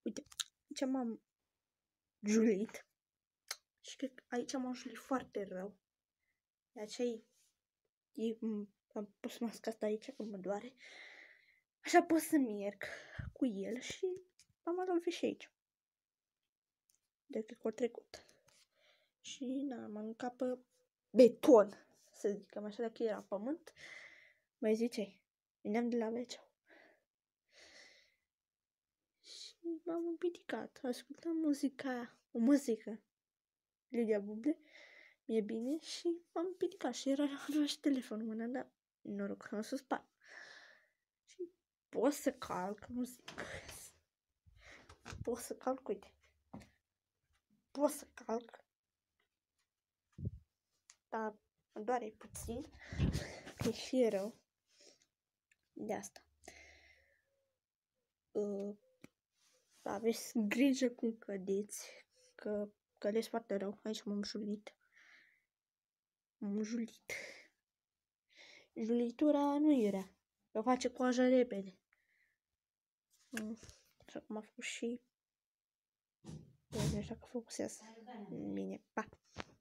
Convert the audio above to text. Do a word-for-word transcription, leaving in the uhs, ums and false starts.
Uite, aici m-am julit. Și cred că aici m-am julit foarte rău. De aceea e, am pus masca asta aici, că mă doare. Așa pot să merg cu el și am lovit și aici. De cred că a trecut. Și na, m-am mâncat pe beton, să zicem așa, dacă era pământ. Mai ziceai, veneam de la Veceu. Și m-am împidicat, ascultam muzica, o muzică, Lidia Buble, mi-e bine și m-am împidicat și era la și telefonul mâna, dar noroc că am să spart. Și pot să calc, nu zic, pot să calc, uite, pot să calc, dar mă doare puțin, că e și rău, de asta. Uh, aveți grijă cum cădeți, că cădeți foarte rău. Aici m-am julit. M-am julit. Julitura nu e rea, că face coajă repede. Așa cum a făcut și... Nu știu dacă focusează. Bine, pa!